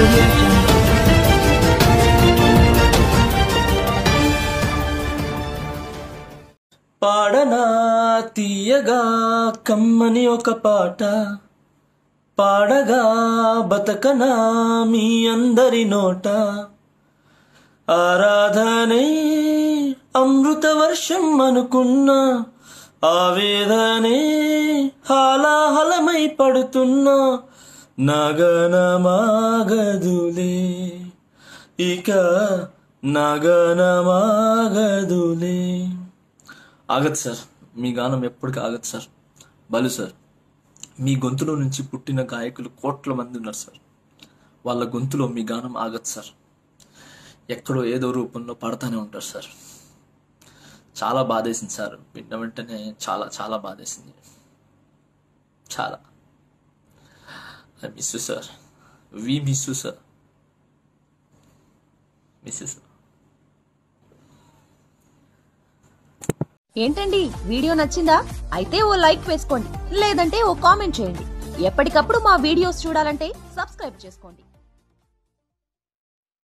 Audio Jungle. పాడనా తీయగా కమ్మని ఒక పాట పాడగా బతకనా మీ అందరి నోట ఆరాధనే అమృత వర్షం అనుకున్నా ఆవేదనే హాలాహలమై పడుతున్నా నగనమాగదులే ఇక నగనమాగదులే. ఆగదు సార్, మీ గానం ఎప్పటికీ ఆగదు సార్. బలు సార్, మీ గొంతులో నుంచి పుట్టిన గాయకులు కోట్ల మంది ఉన్నారు సార్. వాళ్ళ గొంతులో మీ గానం ఆగదు సార్. ఎక్కడో ఏదో రూపంలో పడతానే ఉంటారు సార్. చాలా బాధేసింది సార్, విన్న వెంటనే చాలా చాలా బాధేసింది. చాలా I miss you sir. We miss you sir. Miss you sir. ఏంటండి, వీడియో నచ్చిందా? అయితే ఓ లైక్ వేసుకోండి, లేదంటే ఓ కామెంట్ చేయండి. ఎప్పటికప్పుడు మా వీడియోస్ చూడాలంటే సబ్స్క్రైబ్ చేసుకోండి.